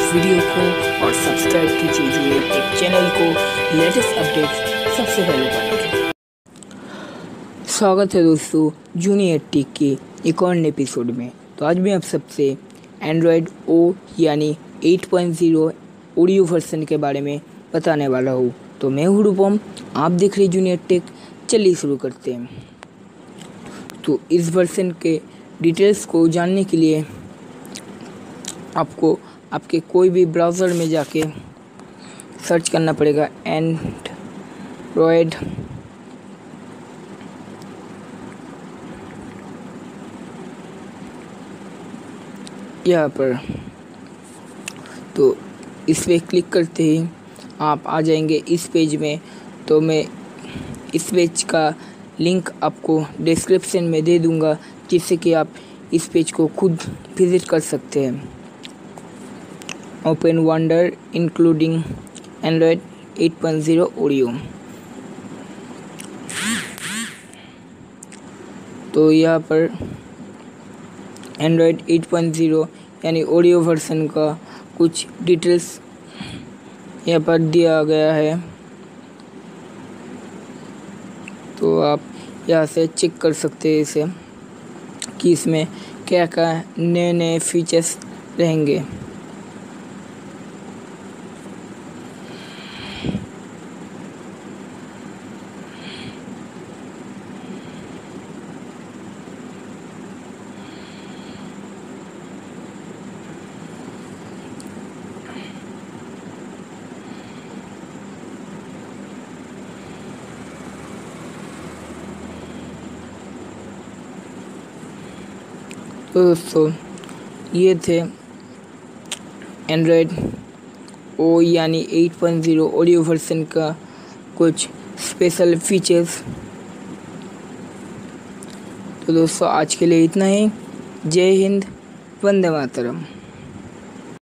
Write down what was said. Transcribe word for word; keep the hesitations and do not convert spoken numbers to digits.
Video को और subscribe कीजिए जूनियर टेक चैनल को लेटेस्ट अपडेट्स सबसे पहले पाने के लिए। स्वागत है दोस्तों जूनियर टेक के एक और नए एपिसोड में। तो आज मैं आप सबसे एंड्रॉयड ओ यानी eight point zero Oreo version के बारे में बताने वाला हूँ। तो मैं हूँ रूपम, आप देख रहे जूनियर टेक। चलिए शुरू करते हैं। तो इस वर्जन के डिटेल्स को जानने के लिए आपको आपके कोई भी ब्राउज़र में जाके सर्च करना पड़ेगा एंड्रॉयड यहाँ पर। तो इस पे क्लिक करते ही आप आ जाएंगे इस पेज में। तो मैं इस पेज का लिंक आपको डिस्क्रिप्शन में दे दूँगा, जिससे कि आप इस पेज को खुद विज़िट कर सकते हैं। Open wonder including Android eight point zero Oreo. तो यहाँ पर एंड्रॉयड एट पॉइंट ज़ीरो यानी ओरियो वर्जन का कुछ डिटेल्स यहाँ पर दिया गया है। तो आप यहाँ से चेक कर सकते हैं इसे कि इसमें क्या क्या नए नए फीचर्स रहेंगे। तो दोस्तों ये थे एंड्रॉयड ओ यानी eight point zero Oreo version का कुछ स्पेशल फीचर्स। तो दोस्तों आज के लिए इतना ही। जय हिंद, वंदे मातरम।